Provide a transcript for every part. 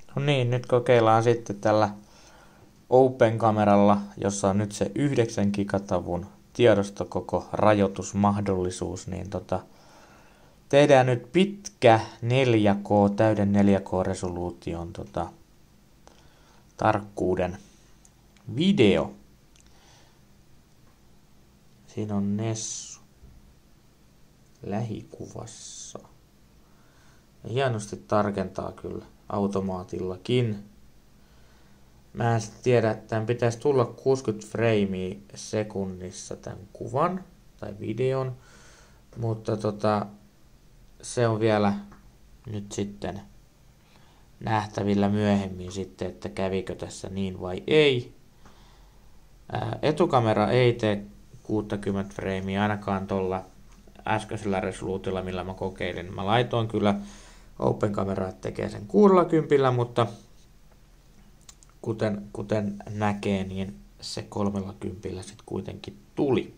No niin, nyt kokeillaan sitten tällä Open-kameralla, jossa on nyt se 9 gigatavun tiedostokoko rajoitusmahdollisuus, niin tehdään nyt pitkä 4K, täyden 4K-resoluution tarkkuuden video. Siinä on Nessu lähikuvassa. Ja hienosti tarkentaa kyllä automaatillakin. Mä en tiedä, että tämän pitäisi tulla 60 freimiä sekunnissa tämän kuvan tai videon, mutta se on vielä nyt sitten nähtävillä myöhemmin sitten, että kävikö tässä niin vai ei. Etukamera ei tee 60 freimiä ainakaan tuolla äskeisellä resoluutiolla, millä mä kokeilin. Mä laitoin kyllä Open-kameraa, että tekee sen 60, mutta kuten näkee, niin se 30 sitten kuitenkin tuli.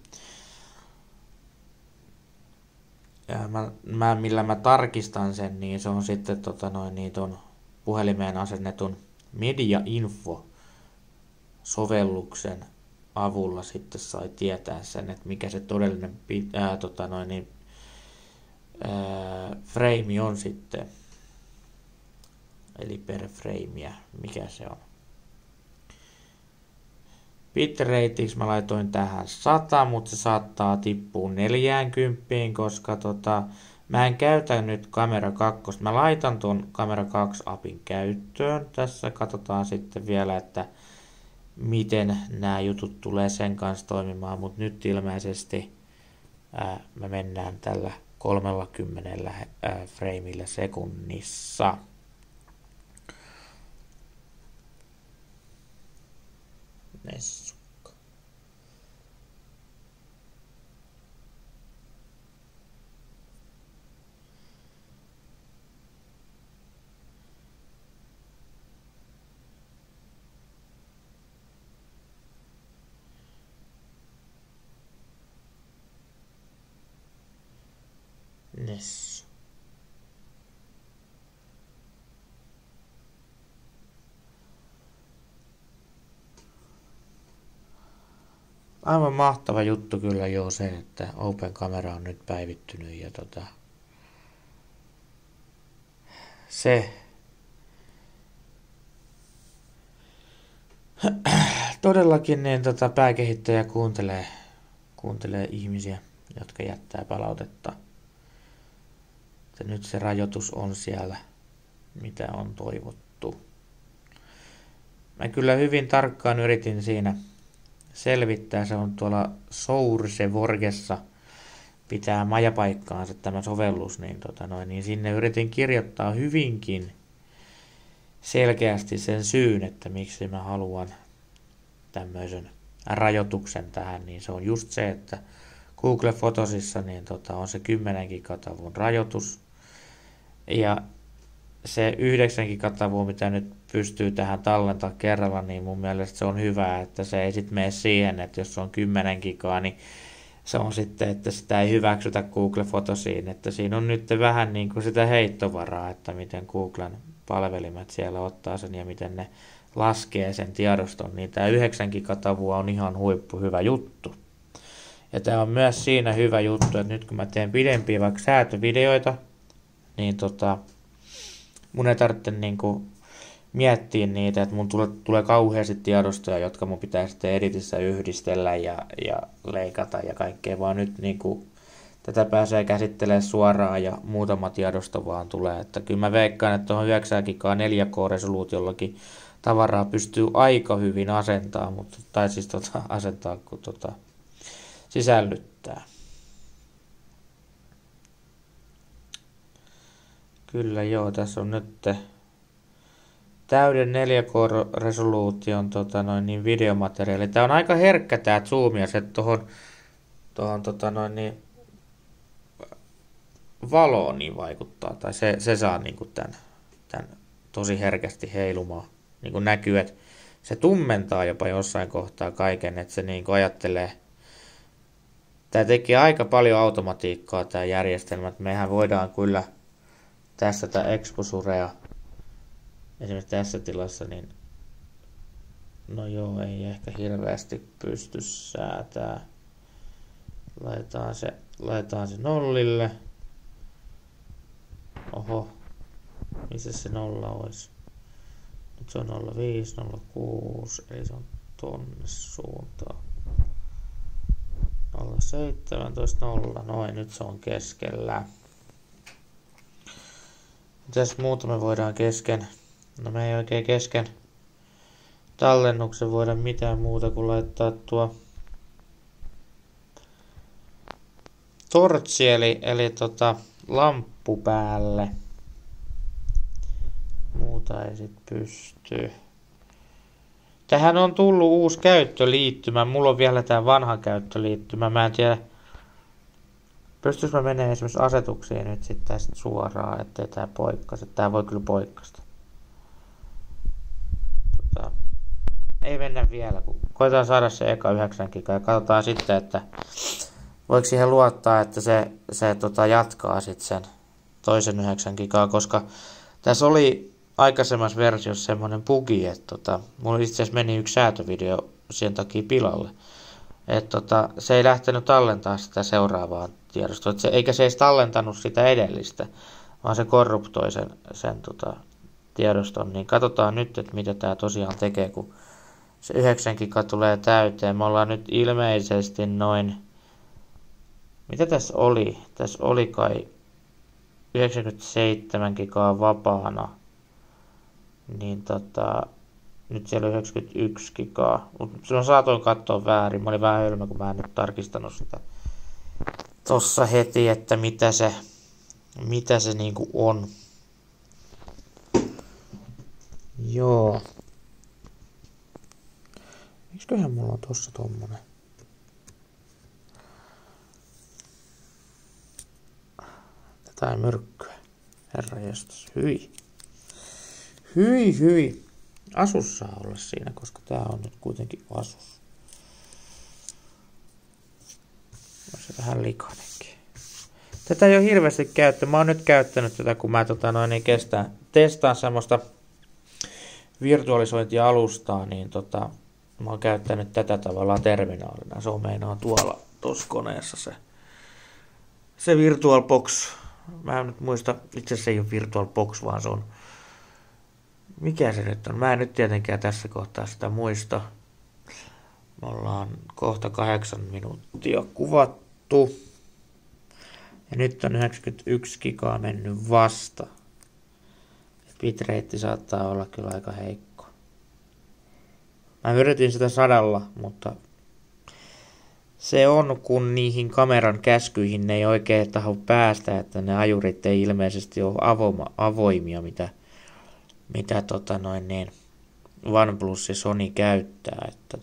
Ja millä mä tarkistan sen, niin se on sitten ton puhelimeen asennetun Media Info-sovelluksen avulla sitten sai tietää sen, että mikä se todellinen frame on sitten. Eli per frameä, mikä se on. Bitrateiksi mä laitoin tähän 100, mutta se saattaa tippua 40, koska mä en käytä nyt kamera 2. Mä laitan tuon kamera 2 appin käyttöön. Tässä katsotaan sitten vielä, että miten nämä jutut tulee sen kanssa toimimaan, mutta nyt ilmeisesti me mennään tällä 30 frameillä sekunnissa. Nessukka. Nessu. Aivan mahtava juttu kyllä jo se, että Open-kamera on nyt päivittynyt ja se todellakin niin pääkehittäjä kuuntelee ihmisiä, jotka jättää palautetta. Ja nyt se rajoitus on siellä, mitä on toivottu. Mä kyllä hyvin tarkkaan yritin siinä selvittää, se on tuolla Sourceforgessa pitää majapaikkaansa tämä sovellus, niin sinne yritin kirjoittaa hyvinkin selkeästi sen syyn, että miksi mä haluan tämmöisen rajoituksen tähän, niin se on just se, että Google Photosissa niin on se 10 gigatavun rajoitus ja se 9 gigatavua, mitä nyt pystyy tähän tallentaa kerralla, niin mun mielestä se on hyvä, että se ei sitten mene siihen, että jos on 10 gigaa, niin se on sitten, että sitä ei hyväksytä Google Photosiin, että siinä on nyt vähän niin kuin sitä heittovaraa, että miten Googlen palvelimet siellä ottaa sen ja miten ne laskee sen tiedoston, niin tämä 9 gigatavua on ihan hyvä juttu. Ja tämä on myös siinä hyvä juttu, että nyt kun mä teen pidempiä vaikka säätövideoita, niin mun ei tarvitse niinku miettiä niitä, että mun tulee kauheasti tiedostoja, jotka mun pitää sitten editissä yhdistellä ja leikata ja kaikkea, vaan nyt niinku tätä pääsee käsittelemään suoraan ja muutama tiedosto vaan tulee. Että kyllä mä veikkaan, että tuohon 9 gigaa 4K-resoluutiollakin tavaraa pystyy aika hyvin asentaa, asentaa kun sisällyttää. Kyllä joo, tässä on nyt täyden 4K-resoluution videomateriaali. Tää on aika herkkä tää zoomi ja se tuohon valoon niin vaikuttaa. Tai se saa niinku tän tosi herkästi heilumaan. Niinku näkyy, että se tummentaa jopa jossain kohtaa kaiken, että se niinku ajattelee. Tää tekee aika paljon automatiikkaa tää järjestelmä. Mehän voidaan kyllä tässä tätä exposurea esimerkiksi tässä tilassa, niin no joo, ei ehkä hirveästi pysty säätää. Laitetaan se nollille. Oho, missä se nolla olisi? Nyt se on 05, 06, eli se on tonne suuntaan. 017, 0, noin, nyt se on keskellä. Mitäs muuta me voidaan kesken? No me ei oikein kesken tallennuksen voida mitään muuta kuin laittaa tuo tortsi eli lamppu päälle. Muuta ei sit pysty. Tähän on tullut uusi käyttöliittymä. Mulla on vielä tää vanha käyttöliittymä. Mä en tiedä, pystyisikö mä menemään esimerkiksi asetuksiin nyt sitten tästä suoraan, ettei tää poikkasi. Tää voi kyllä poikkasta. Ei mennä vielä, kun koitetaan saada se eka 9 gigaa ja katsotaan sitten, että voiko siihen luottaa, että se jatkaa sitten sen toisen 9 gigaa, koska tässä oli aikaisemmassa versiossa semmoinen bugi, että mulla itse asiassa meni yksi säätövideo sen takia pilalle. Että se ei lähtenyt tallentaa sitä seuraavaa tiedostoa, eikä se edes tallentanut sitä edellistä, vaan se korruptoi sen tiedoston. Niin katsotaan nyt, että mitä tämä tosiaan tekee, kun se 9 giga tulee täyteen. Me ollaan nyt ilmeisesti noin, mitä tässä oli? Tässä oli kai 97 gigaa vapaana. Niin nyt siellä on 91 gigaa. Mutta silloin saatoin katsoa väärin. Mä olin vähän hölmö, kun mä en nyt tarkistanut sitä tossa heti, että mitä se niinku on. Joo. Miksiköhän mulla on tossa tommonen? Tätä ei myrkkyä. Herranjestas. Hyi. Hyi. Asus saa olla siinä, koska tää on nyt kuitenkin Asus. On se vähän likainenkin. Tätä ei ole hirveästi käyttänyt. Mä oon nyt käyttänyt tätä, kun mä testaan semmoista virtualisointialustaa, niin mä oon käyttänyt tätä tavallaan terminaalina. Se on meinaan tuolla tossa koneessa se VirtualBox. Mä en nyt muista, itse asiassa ei ole VirtualBox, vaan se on, mikä se nyt on? Mä en nyt tietenkään tässä kohtaa sitä muista. Me ollaan kohta 8 minuuttia kuvattu. Ja nyt on 91 gigaa mennyt vasta. Bitrate saattaa olla kyllä aika heikko. Mä yritin sitä 100, mutta se on, kun niihin kameran käskyihin ne ei oikein tahdo päästä, että ne ajurit ei ilmeisesti ole avoimia, mitä OnePlus ja Sony käyttää, että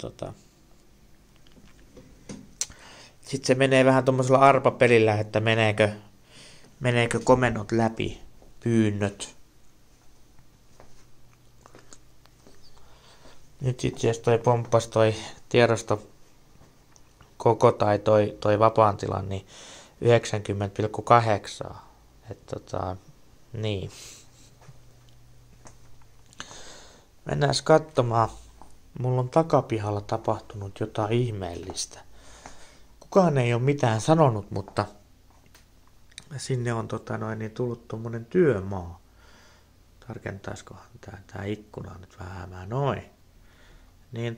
sitten se menee vähän tommosella arpapelillä, että meneekö komennot läpi, pyynnöt. Nyt itse asiassa toi pomppas toi tiedosto koko tai toi vapaan tilan niin 90,8. Että niin. Mennään katsomaan. Mulla on takapihalla tapahtunut jotain ihmeellistä. Kukaan ei ole mitään sanonut, mutta sinne on tullut tommonen työmaa. Tarkentaiskohan tää ikkuna nyt vähän noin. Niin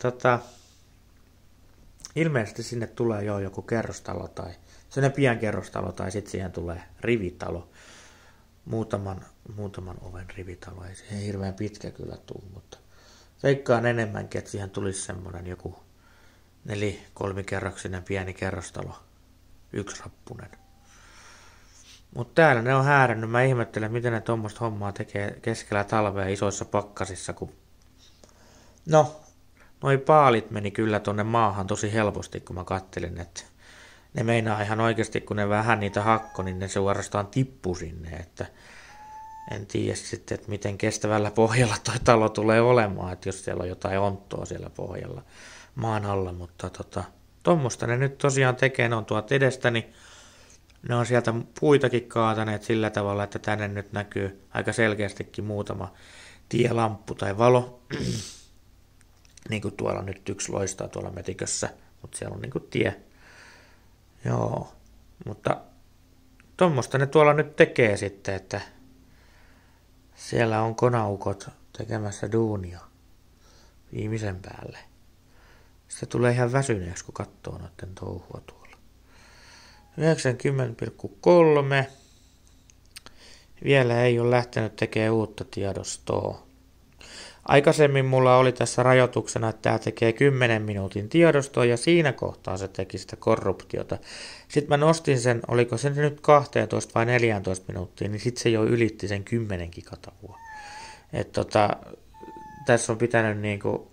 ilmeisesti sinne tulee jo joku kerrostalo tai sellainen pienkerrostalo tai sitten siihen tulee rivitalo. Muutaman oven rivitalo. Ei siihen hirveän pitkä kyllä tule, mutta veikkaan enemmänkin, että siihen tulisi semmoinen joku 4-3-kerroksinen pieni kerrostalo. Yksirappunen. Mutta täällä ne on häärännyt. Mä ihmettelen, miten ne tuommoista hommaa tekee keskellä talvea isoissa pakkasissa, kun noi paalit meni kyllä tonne maahan tosi helposti, kun mä kattelin, että ne meinaa ihan oikeasti, kun ne vähän niitä hakko, niin ne suorastaan tippu sinne, että en tiedä sitten, että miten kestävällä pohjalla toi talo tulee olemaan, että jos siellä on jotain onttoa siellä pohjalla maan alla, mutta tommosta ne nyt tosiaan tekee, ne on tuolta edestäni, ne on sieltä puitakin kaataneet sillä tavalla, että tänne nyt näkyy aika selkeästikin muutama tielamppu tai valo. Niin kuin tuolla nyt yksi loistaa tuolla metikössä, mutta siellä on niin kuin tie. Joo, mutta tuommoista ne tuolla nyt tekee sitten, että siellä on konaukot tekemässä duunia viimeisen päälle. Sitten tulee ihan väsyneeksi, kun katsoo noiden touhua tuolla. 90,3. Vielä ei ole lähtenyt tekemään uutta tiedostoa. Aikaisemmin mulla oli tässä rajoituksena, että tämä tekee 10 minuutin tiedostoa ja siinä kohtaa se teki sitä korruptiota. Sitten mä nostin sen, oliko se nyt 12 vai 14 minuuttia, niin sitten se jo ylitti sen 10 gigatavua. Tässä on pitänyt niinku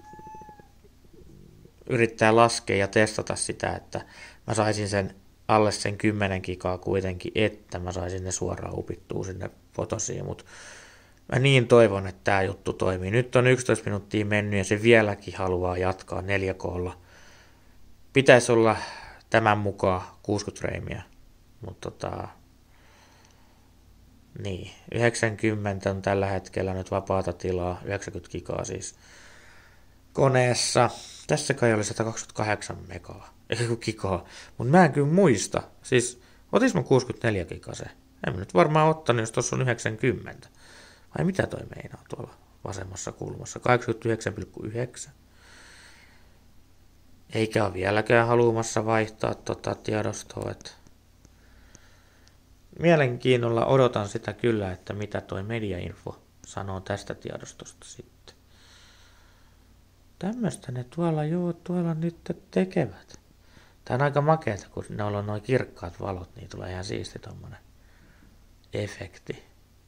yrittää laskea ja testata sitä, että mä saisin sen alle sen 10 gigaa kuitenkin, että mä saisin ne suoraan upittua sinne fotosiin, mutta mä niin toivon, että tämä juttu toimii. Nyt on 11 minuuttia mennyt ja se vieläkin haluaa jatkaa 4K:lla. Pitäisi olla tämän mukaan 60 freimiä, mutta niin, 90 on tällä hetkellä nyt vapaata tilaa, 90 gigaa siis koneessa. Tässä kai oli 128 megaa, eikä gigaa, mutta mä en kyllä muista. Siis otis mä 64 gigaa se? En mä nyt varmaan ottanut, jos tuossa on 90. Vai mitä toi meinaa tuolla vasemmassa kulmassa? 89,9. Eikä ole vieläkään haluamassa vaihtaa tiedostoa. Että mielenkiinnolla odotan sitä kyllä, että mitä toi Mediainfo sanoo tästä tiedostosta sitten. Tämmöistä ne tuolla nyt tekevät. Tää on aika makeeta, kun ne on noin kirkkaat valot, niin tulee ihan siisti tommonen efekti.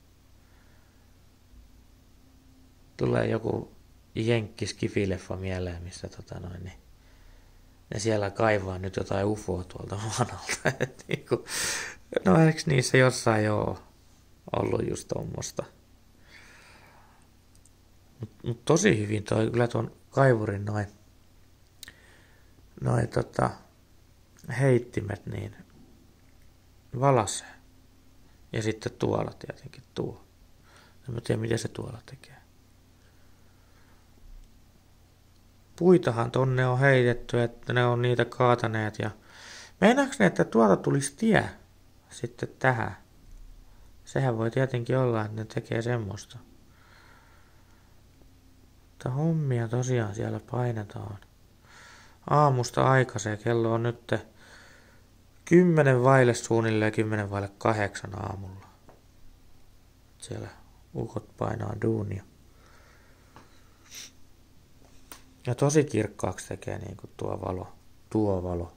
Tulee joku jenkkiskifileffa mieleen, missä ne siellä kaivaa nyt jotain ufoa tuolta manalta. No eikö niissä jossain ole ollut just tommoista? Mut tosi hyvin toi kyllä tuon kaivurin noin heittimet niin valasee. Ja sitten tuolla tietenkin tuo. En tiedä miten se tuolla tekee. Puitahan tonne on heitetty, että ne on niitä kaataneet ja meinaaks ne, että tuolta tulisi tie sitten tähän? Sehän voi tietenkin olla, että ne tekee semmoista. Mutta hommia tosiaan siellä painetaan. Aamusta aikaiseen, kello on nyt 10 vaille suunnilleen 10 vaille 8 aamulla. Siellä ukot painaa duunia. Ja tosi kirkkaaksi tekee niin kuin tuo valo.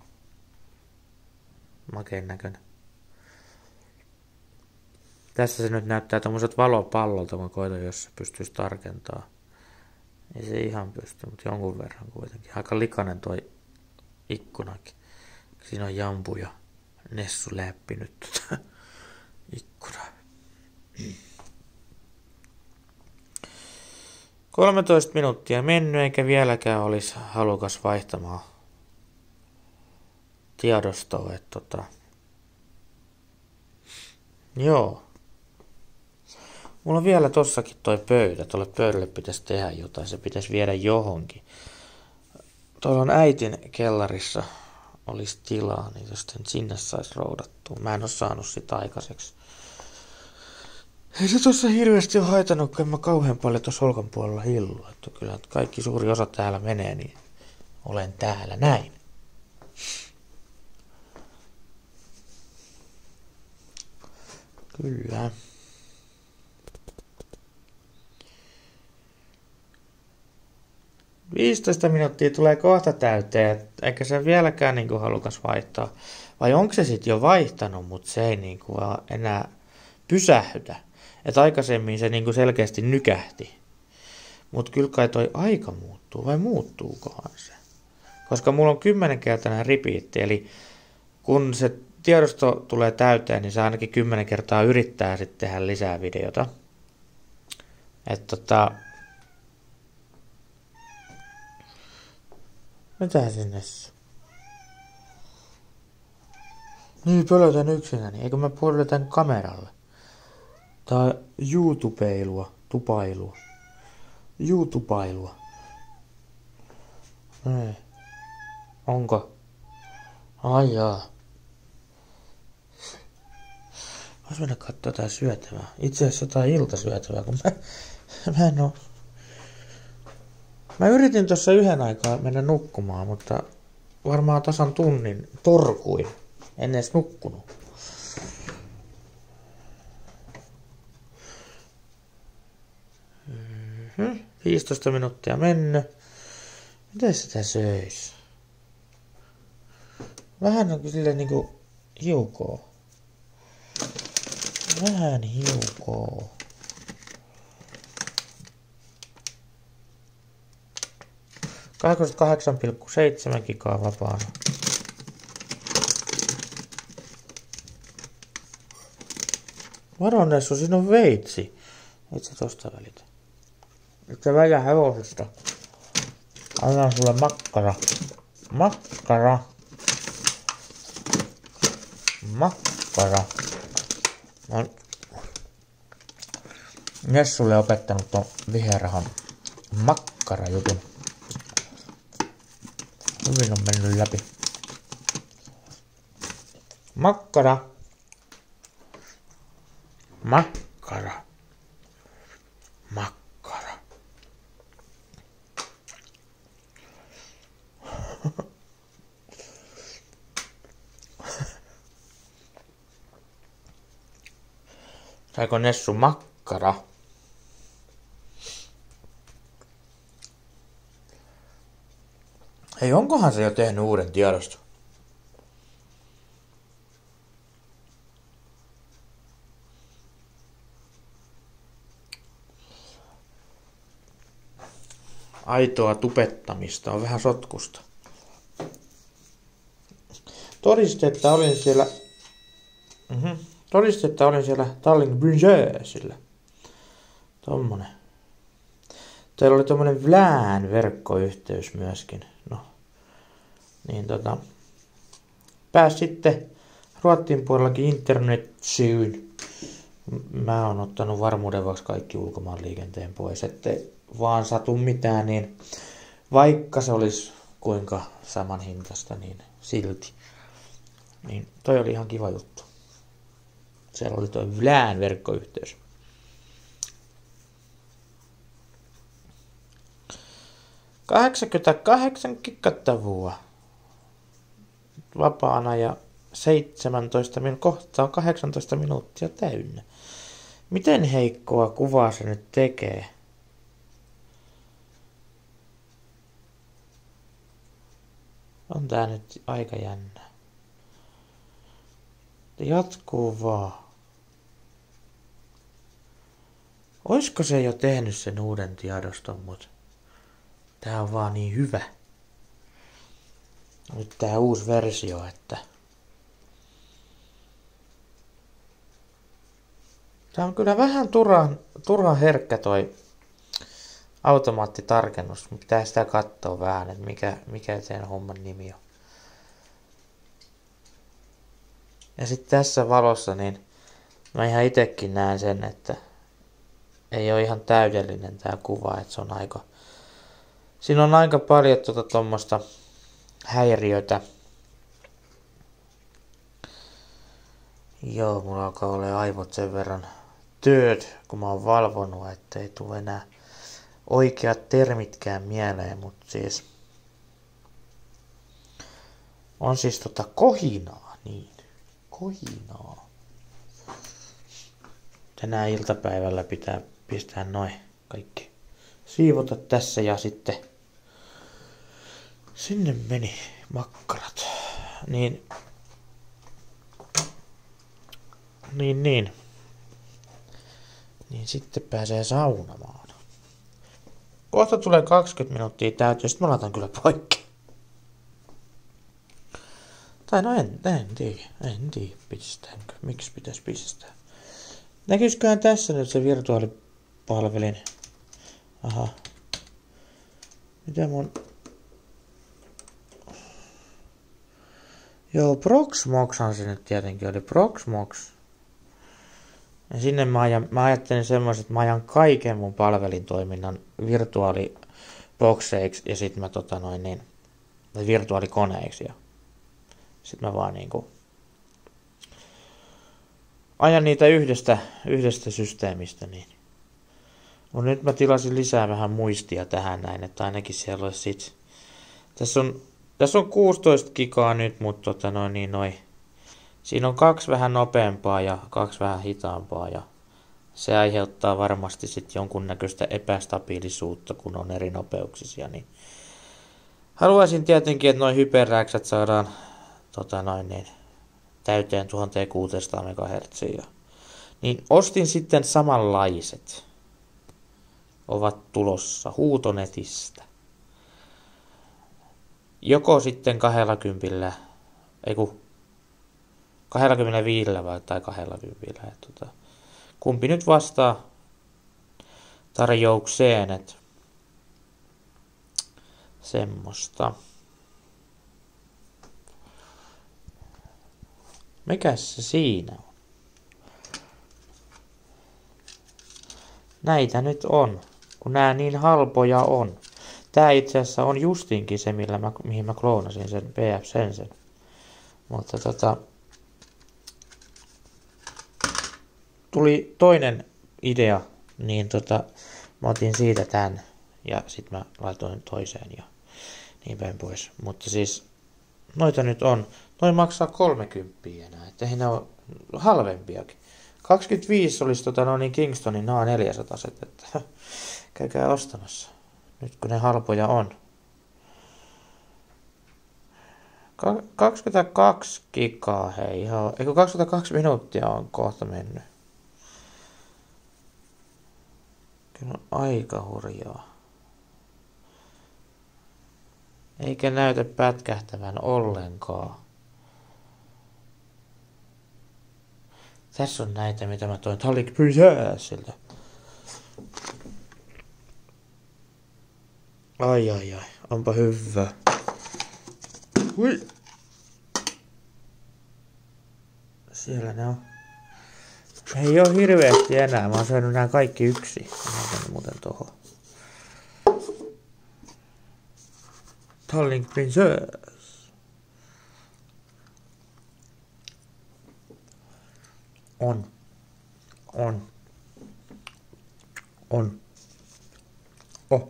Makeen näköinen. Tässä se nyt näyttää tommoset valopallolta, kun koitan, jos se pystyisi tarkentaa. Ei se ihan pysty, mutta jonkun verran kuitenkin. Aika likainen toi ikkunakin. Siinä on jampu ja Nessu läppinyt ikkuna. 13 minuuttia mennyt, eikä vieläkään olisi halukas vaihtamaan tiedostoa. Joo. Mulla on vielä tossakin toi pöytä. Tuolle pöydälle pitäisi tehdä jotain. Se pitäisi viedä johonkin. Tuolla on äitin kellarissa olisi tilaa, niin jos sinne saisi roudattua. Mä en ole saanut sitä aikaiseksi. Ei se tossa hirveästi ole haitannut, kun en mä kauhean paljon tuossa olkan puolella hillu. Että kyllä kaikki suuri osa täällä menee, niin olen täällä näin. Kyllä. ...15 minuuttia tulee kohta täyteen, eikä se vieläkään niin halukas vaihtaa. Vai onko se sitten jo vaihtanut, mutta se ei niin enää pysähdytä. Että aikaisemmin se niin selkeästi nykähti. Mutta kyllä kai toi aika muuttuu, vai muuttuukohan se? Koska mulla on 10-kertainen repeatti, eli kun se tiedosto tulee täyteen, niin se ainakin 10 kertaa yrittää sitten tehdä lisää videota. Että mitä sinne? Niin, pölötän yksinäni. Eikö mä puolella tämän kameralle? Tää on YouTubeilua. tupailua. YouTubailua. Ei. Onko? Ai jaa. Vois mennä kattoo jotain syötävää. Itse asiassa jotain iltasyötävää, kun mä en oo... Mä yritin tuossa yhden aikaa mennä nukkumaan, mutta varmaan tasan tunnin torkuin. En edes nukkunut. 15 minuuttia mennyt. Miten sitä söis? Vähän on silleen niinku hiukoo. Vähän hiukoo. ...8,7 gigaa vapaana. Varonessu, siinä on veitsi. Et sä tosta välitä. Et sä väjä hevosesta. Annan sulle makkara. Makkara. Makkara. Mä oon Nessulle opettanut ton viherahan makkarajutun. Hyvin on mennyt läpi. Makkara. Makkara. Makkara. Saiko Nessu makkara? Hei, onkohan se jo tehnyt uuden tiedoston? Aitoa tupettamista on vähän sotkusta. Todistetta olin siellä Tallinn Brynjäsillä. Tommonen. Teillä oli tommonen VLAN verkkoyhteys myöskin. No. Niin pääs sitten Ruotsin puolellakin internetsyyn. Mä oon ottanut varmuuden vuoksi kaikki ulkomaan liikenteen pois, ettei vaan satu mitään, niin vaikka se olisi kuinka saman hintasta, niin silti. Niin toi oli ihan kiva juttu. Siellä oli toi VLAN verkkoyhteys. ...88 gigatavua vapaana ja 17 kohta on 18 minuuttia täynnä. Miten heikkoa kuvaa se nyt tekee? On tää nyt aika jännä. Jatkuu vaan. Oisko se jo tehnyt sen uuden tiedoston, mut tää on vaan niin hyvä. Nyt tää uusi versio, että tää on kyllä vähän turhan herkkä toi automaattitarkennus. Pitää sitä katsoa vähän, että mikä sen homman nimi on. Ja sitten tässä valossa niin mä ihan itekin näen sen, että ei ole ihan täydellinen tää kuva, että se on siinä on aika paljon tommoista häiriötä. Joo, mulla alkaa olla aivot sen verran työt, kun mä oon valvonut, ettei tule enää oikeat termitkään mieleen, mutta siis on siis kohinaa, niin, kohinaa. Tänään iltapäivällä pitää pistää noin kaikki siivota tässä ja sitten sinne meni makkarat. Niin sitten pääsee saunamaan. Kohta tulee 20 minuuttia täytyy, sitten mä laitan kyllä poikki. Tai no en tiedä, pistäänkö. Miksi pitäisi pistää? Näkyisiköhän tässä nyt se virtuaalipalvelin? Aha. Mitä mun... Joo, Proxmoxhan se nyt tietenkin oli. Proxmox. Ja sinne mä ajattelin semmoiset, että mä ajan kaiken mun palvelintoiminnan virtuaalibokseiksi ja sit mä virtuaalikoneiksi ja sit mä vaan niinku ajan niitä yhdestä systeemistä niin. Mut nyt mä tilasin lisää vähän muistia tähän näin, että ainakin siellä olisi sit. Tässä on 16 gigaa nyt, mutta siinä on 2 vähän nopeampaa ja 2 vähän hitaampaa ja se aiheuttaa varmasti sit jonkunnäköistä epästabiilisuutta, kun on eri nopeuksisia. Niin haluaisin tietenkin, että noin hyperräksät saadaan täyteen 1600 MHz. Niin ostin sitten samanlaiset. Ovat tulossa Huutonetistä. Joko sitten 25 tai 20. Kumpi nyt vastaa tarjoukseen, että semmoista. Mikäs se siinä on? Näitä nyt on, kun nää niin halpoja on. Tää itse asiassa on justinkin se, mihin mä kloonasin sen PF Sensen. Mutta tuli toinen idea, niin mä otin siitä tän ja sit mä laitoin toiseen ja niin päin pois. Mutta siis noita nyt on. Noi maksaa 30 enää, että eihän ne ole halvempiakin. 25 olisi Kingstonin A400, että käykää ostamassa. Nyt kun ne halpoja on. 22 gigaa, hei ihan, eikö 22 minuuttia on kohta mennyt. Kyllä on aika hurjaa. Eikä näytä pätkähtävän ollenkaan. Tässä on näitä, mitä mä toin Tallik Princessiltä. Ai, onpa hyvä. Hui. Siellä ne on. Ei oo hirveästi enää, mä oon saanut nää kaikki yksin. Mä oon muuten tohon. Tallik Princess. On. Oh.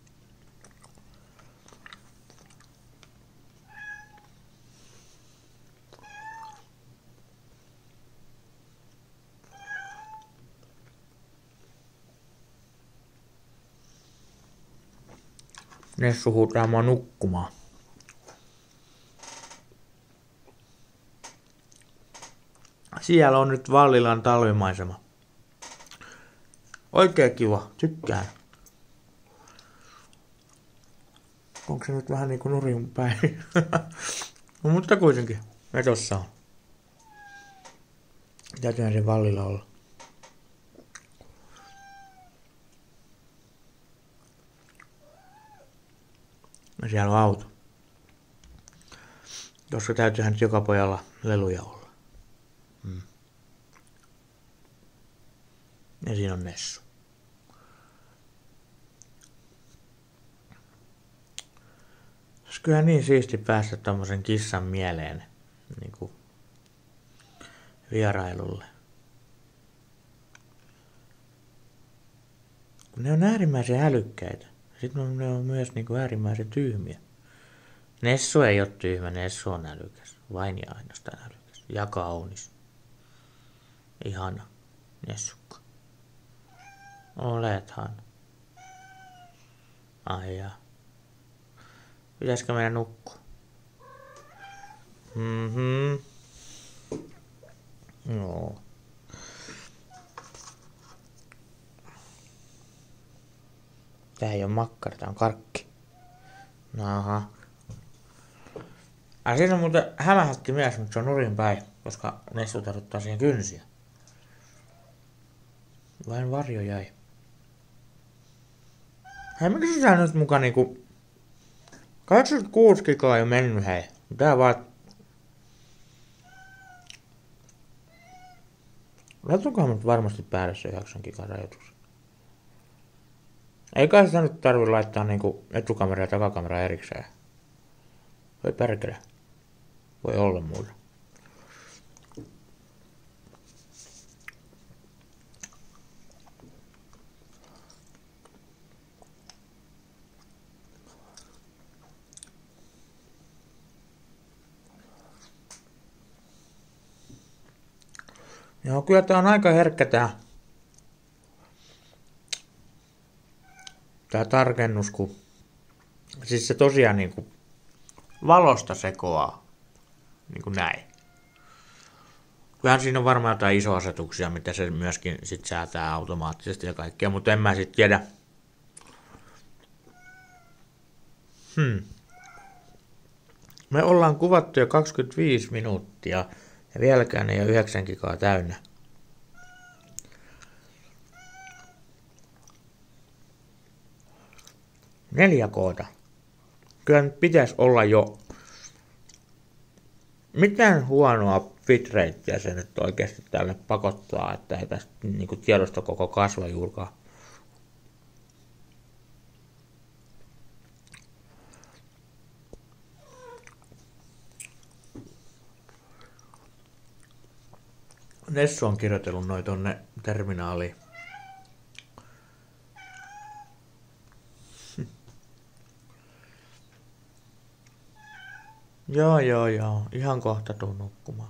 Nessu huutaa mua nukkumaan. Siellä on nyt Vallilan talvimaisema. Oikein kiva, tykkään. Onko se nyt vähän niinku nurin päin? No, mutta kuitenkin, me tossa on. Täytyyhän se Vallilla olla. Ja siellä on auto. Koska täytyyhän nyt joka pojalla leluja olla. Ja siinä on Nessu. Olisi kyllä niin siisti päästä tommosen kissan mieleen niinku vierailulle. Kun ne on äärimmäisen älykkäitä. Sitten ne on myös niinku äärimmäisen tyhmiä. Nessu ei ole tyhmä, Nessu on älykäs. Vain ja ainoastaan älykäs. Ja kaunis. Ihana. Nessukka. Olethan. Ai jaa. Pitäisikö meidän nukkua? Joo. Tää ei oo makkara, tää on karkki. Aha. Siinä on muuten hämähäkki mies, mutta se on nurin päin, koska Nessu tarvittaa siihen kynsiä. Vain varjo jäi. Hei, miksi sä nyt muka niinku 86 gigaa jo mennyt, hei. Tää vaan Katsotaan nyt varmasti päälle se 9 gigan rajoitus. Eikä sitä nyt tarvi laittaa niinku etukamera ja takakamera erikseen. Voi perkele. Voi olla muuta. Joo, kyllä tää on aika herkkä tää tarkennus, kun siis se tosiaan niinku valosta sekoaa niinku näin. Kyllähän siinä on varmaan jotain isoasetuksia, mitä se myöskin sit säätää automaattisesti ja kaikkea, mutta en mä sit tiedä. Me ollaan kuvattu jo 25 minuuttia ja vieläkään ei ole 9 gigaa täynnä. Neljä koota. Kyllä nyt pitäisi olla jo. Mitään huonoa bitratea se nyt oikeasti tälle pakottaa, että ei tästä niinku tiedosto koko kasva juurikaan. Nessu on kirjoitellut noin tonne terminaaliin. Joo. Ihan kohta tuun nukkumaan.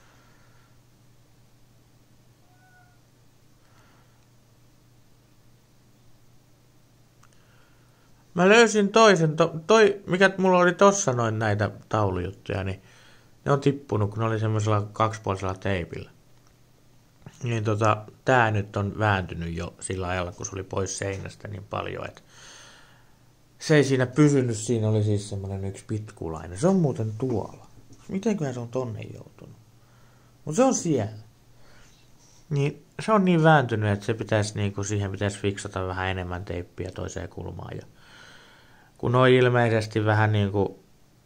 Mä löysin toisen, mikä mulla oli tossa noin näitä taulujuttuja, niin ne on tippunut, kun ne oli semmoisella kaksipuolisella teipillä. Niin tää nyt on vääntynyt jo sillä ajalla, kun se oli pois seinästä niin paljon, että se ei siinä pysynyt, siinä oli siis semmonen yksi pitkulainen. Se on muuten tuolla. Mitenköhän se on tonne joutunut? Mut se on siellä. Niin se on niin vääntynyt, että se pitäisi niinku, siihen pitäisi fiksata vähän enemmän teippiä toiseen kulmaan. Ja kun noi ilmeisesti vähän niinku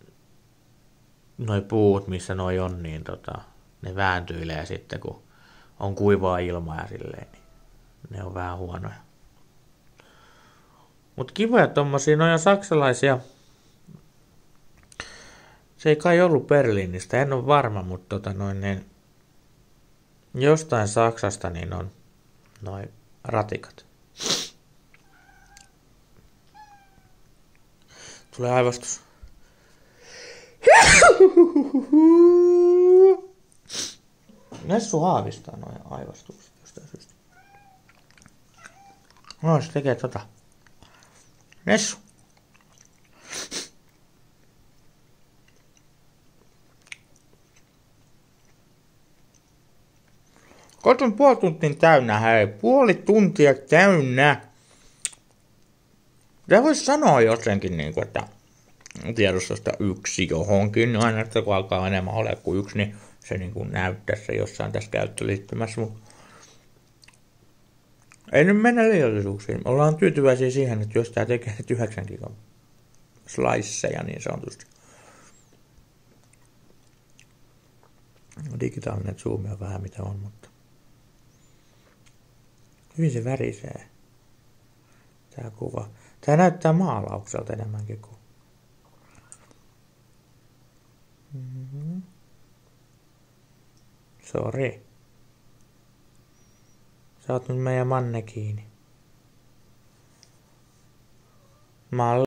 noi puut, missä noi on, niin ne vääntyilee sitten, kun on kuivaa ilmaa ja silleen, niin ne on vähän huonoja. Mut kivoja tommosia, noi on saksalaisia. Se ei kai ollut Berliinistä, en ole varma, mutta niin jostain Saksasta niin on noi ratikat. Tulee aivastus. Nessu haavistaa noin aivastukset jostain syystä. No, se tekee Nessu. Koton puoli tuntia täynnä, hei. Puoli tuntia täynnä. Tämä voisi sanoa jotenkin, niin kuin, että tiedostosta 1 johonkin, aina että kun alkaa enemmän ole kuin 1, niin se niin kuin näyttäisi se jossain tässä käyttöliittymässä. Mutta ei nyt mennä liiallisuuksiin. Ollaan tyytyväisiä siihen, että jos tämä tekee nyt 9 gigan sliceja niin sanotusti. Digitaalinen zoomi on vähän mitä on, mutta hyvin se värisee. Tää kuva. Tää näyttää maalaukselta enemmänkin kuin. Sori. Sä oot nyt meidän mannekiini.